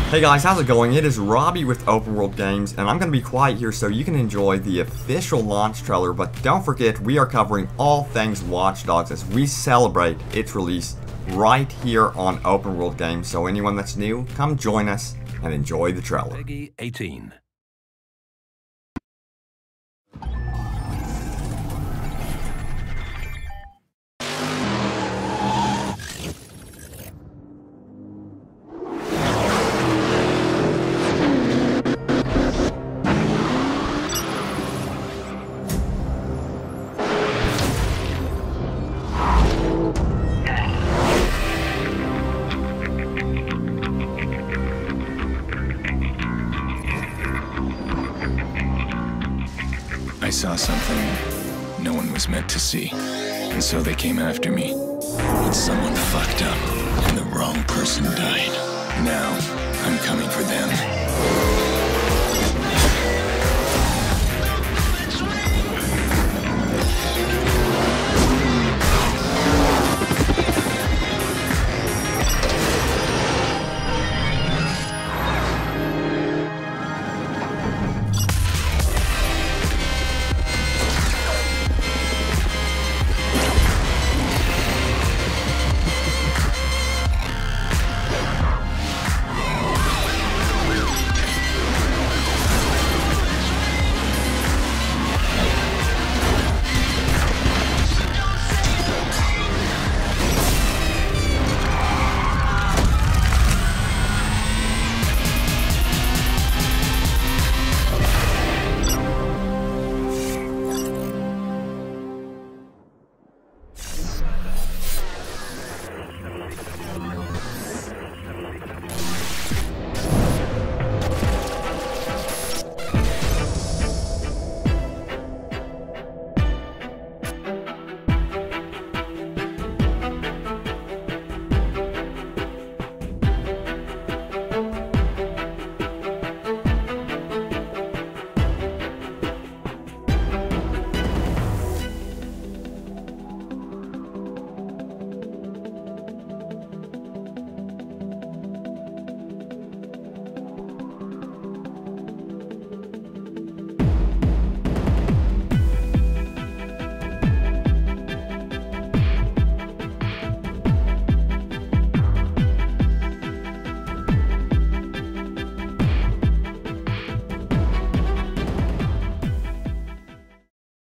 Hey guys, how's it going? It is Robbie with Open World Games, and I'm going to be quiet here so you can enjoy the official launch trailer, but don't forget we are covering all things Watch Dogs as we celebrate its release right here on Open World Games. So anyone that's new, come join us and enjoy the trailer. Peggy 18. I saw something no one was meant to see, and so they came after me. But someone fucked up, and the wrong person died. Now, I'm coming for them.